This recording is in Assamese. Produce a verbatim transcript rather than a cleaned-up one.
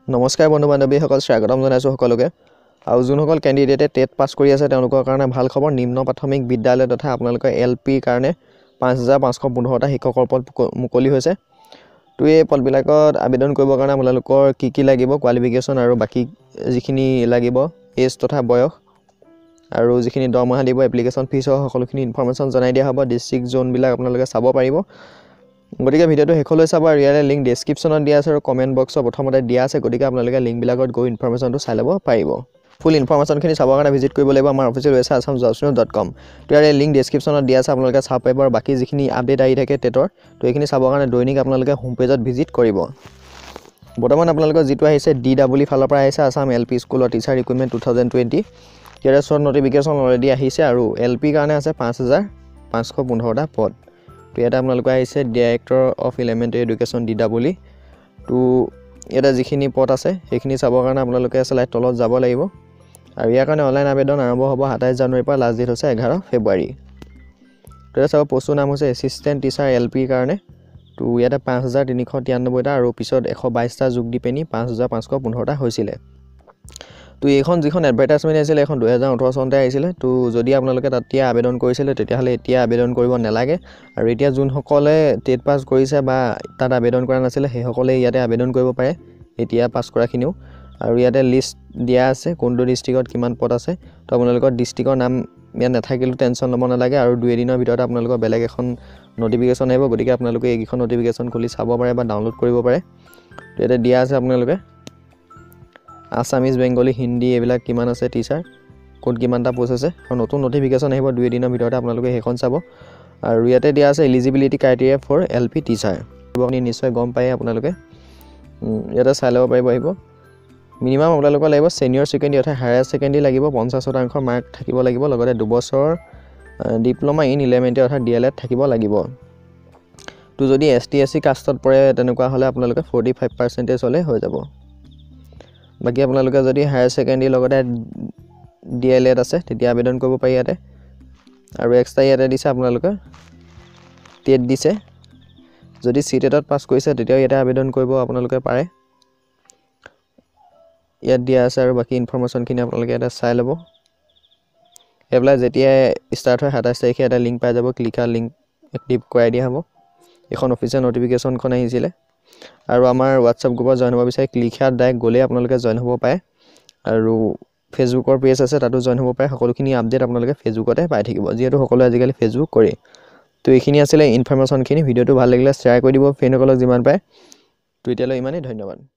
নমস্কাৰ বন্ধু বান্ধৱীসকল স্বাগতম জনাইছো সকলোকে আৰু যোনসকল ক্যান্ডিডেটে টেট পাস কৰি আছে তেওঁলোকৰ কাৰণে ভাল খবৰ নিম্ন প্ৰাথমিক বিদ্যালয় তথা আপোনালোকৰ এলপি কাৰণে পাঁচ হাজাৰ পাঁচশ পোন্ধৰ টা শিক্ষকৰ পদ মুকলি হৈছে তো এই পদবিলাকত আবেদন কৰিবৰ কাৰণে আপোনালোকৰ কি কি লাগিব কোৱালিফিকেশন আৰু বাকি যিখিনি লাগিব এজ তথা বয়স আৰু যিখিনি দৰমহা দিব এপ্লিকেশন ফিস সকলোখিনি ইনফৰমেশন জনাই দিয়া হ'ব ডিস্ট্ৰিক্ট জোন বিলাক আপোনালোকে চাব পাৰিব গতিকে ভিডিওটো হেকলৈ চাব আৰু ইয়াৰে লিংক ডেসক্ৰিপচনত দিয়া আছে আৰু কমেন্ট বক্সত প্ৰথমতে দিয়া আছে গতিকে আপোনালোকে লিংক বিলাকত গৈ ইনফৰমেশনটো চাই ল'ব পাৰিব ফুল ইনফৰমেশনখিনি চাবৰ কাৰণে ভিজিট কৰিব লাগিব আমাৰ official website assam jobs news dot com তো ইয়াৰে লিংক ডেসক্ৰিপচনত দিয়া আছে আপোনালোকে চাব পাৰিব আৰু বাকি যিখিনি আপডেট আহি থাকে টেটৰ তো এইখিনি চাবৰ কাৰণে দৈনিক আপোনালোকে হোম পেজত ভিজিট কৰিব বৰ্তমান আপোনালোকৰ যেটো আহিছে ডি ডাব্লিউ ফালৰ পৰা আহিছে আসাম এলপি স্কুলৰ teacher recruitment two thousand twenty ইয়াৰে শৰ্ট নটিফিকেশন অলৰেডি আহিছে আৰু এলপি কাৰণে আছে পাঁচ হাজাৰ পাঁচশ পোন্ধৰ টা পদ তো এটা আপোনালোকে আহিছে director of elementary education D W তো এটা যিখিনি পদ আছে সেইখিনি চাবৰ কাৰণে আপোনালোকে স্লাইড তলত যাব লাগিব আৰু ইয়াৰ কাৰণে অনলাইন আবেদন আৰম্ভ হ'ব সাতাইশ জানুৱাৰীৰ পৰা লাষ্ট ডেট হৈছে এঘাৰ ফেব্ৰুৱাৰী তো চাব পোষ্টৰ নাম হৈছে এসিস্টেন্ট টিচাৰ এলপি কাৰণে তো ইয়াতে পাঁচ হাজাৰ তিনিশ তিৰানব্বৈ টা আৰু পিছত এশ বাইশ টা যোগ দি পেনি পাঁচ হাজাৰ পাঁচশ পোন্ধৰ টা হৈছিল তো এইখন যিখন এডভাৰটাইজমেন্ট আছিল এখন দুই হাজাৰ ওঠৰ চনতে আহিছিল তো যদি আপোনালোকে তাতিয়া আবেদন কৰিছিল তেতিয়া হলে এতিয়া আবেদন কৰিব নালাগে আৰু এতিয়া যোন সকলে টেট পাস কৰিছে বা তাত আবেদন কৰা নাছিল সেই সকলে ইয়াতে আবেদন কৰিব পাৰে এতিয়া পাস কৰাখিনিও আৰু ইয়াতে লিষ্ট দিয়া আছে কোনটো ডিস্ট্ৰিক্টত কিমান পদ আছে তো আপোনালোকৰ ডিস্ট্ৰিক্টৰ নাম ইয়াত নাথাকিলে টেনচন ল'ব নালাগে আৰু দুই এদিনৰ ভিতৰত আপোনালোকৰ বেলেগ এখন নটিফিকেশন আহিব গতিকে আপোনালোকে এইখন নটিফিকেশন খুলি চাব পাৰে বা ডাউনলোড কৰিব পাৰে তো ইয়াতে দিয়া আছে আপোনালোকে আসামিজ বেংগলী হিন্দী এবিলাক কিমান আছে টিচাৰ কোড কিমানটা পোষ্ট আছে আৰু নতুন নটিফিকেশন আহিব দুই দিনৰ ভিতৰত আপোনালোকে হেখন চাব আৰু ইয়াতে দিয়া আছে eligibility criteria for LP teacher আপুনি নিশ্চয় গম পায় আপোনালোকে ইয়াতে চাই ল'ব পাৰিব আহিব মিনিমাম আপোনালোকৰ লাগিব সিনিয়ৰ সেকেন্ডাৰী অথা হায়াৰ সেকেন্ডাৰী লাগিব পঞ্চাশ শতাংশ মাৰ্ক থাকিব লাগিব লগতে দুবছৰ ডিপ্লোমা ইন এলিমেন্টাৰী অথা ডিএলএড থাকিব লাগিব তো যদি এসটি এসসি কাষ্টত পৰে তেনেকুৱা হলে আপোনালোকে পঁয়তাল্লিছ পাৰ্চেন্টেজ হলে হৈ যাব বাকি আপোনালোকে যদি হায়াৰ সেকেন্ডাৰী লগতে ডিএলএড আছে তেতিয়া আবেদন কৰিব পাৰি ইয়াতে আৰু এক্সট্ৰা ইয়াতে দিছে আপোনালোকে টেট দিছে যদি সিটেটত পাস কৰিছে তেতিয়া ইয়াতে আবেদন কৰিব আপোনালোকে পাৰে ইয়াত দিয়া আছে আৰু বাকি ইনফৰমেশনখিনি আপোনালোকে এটা চাই ল'ব এপ্লাই যেতিয়া ষ্টাৰ্ট হয় সাতাইশ তাৰিখে এটা লিংক পাই যাব ক্লিকাৰ লিংক এক্টিভ কৰাই দিয়া হ'ব এখন অফিচিয়েল নটিফিকেশনখন আহিছিলে আৰু আমাৰ WhatsApp গ্ৰুপত জয়েন হ'ব বিচাৰে ক্লিক হিয়াৰ ডাইৰেক্ট গলে আপোনালোকে জয়েন হ'ব পাৰে আৰু ফেসবুকৰ পেজ আছে তাতো জয়েন হ'ব পাৰে সকলোখিনি আপডেট আপোনালোকে ফেসবুকতে পাই থাকিব যেহেতু সকলোৱে আজিকালি ফেসবুক কৰে তো এইখিনি আছিল ইনফৰমেশনখিনি ভিডিওটো ভাল লাগিলে শ্বেয়াৰ কৰি দিব ফ্ৰেণ্ডসকলক যিমান পায় তো এতিয়ালৈ ইমানেই ধন্যবাদ।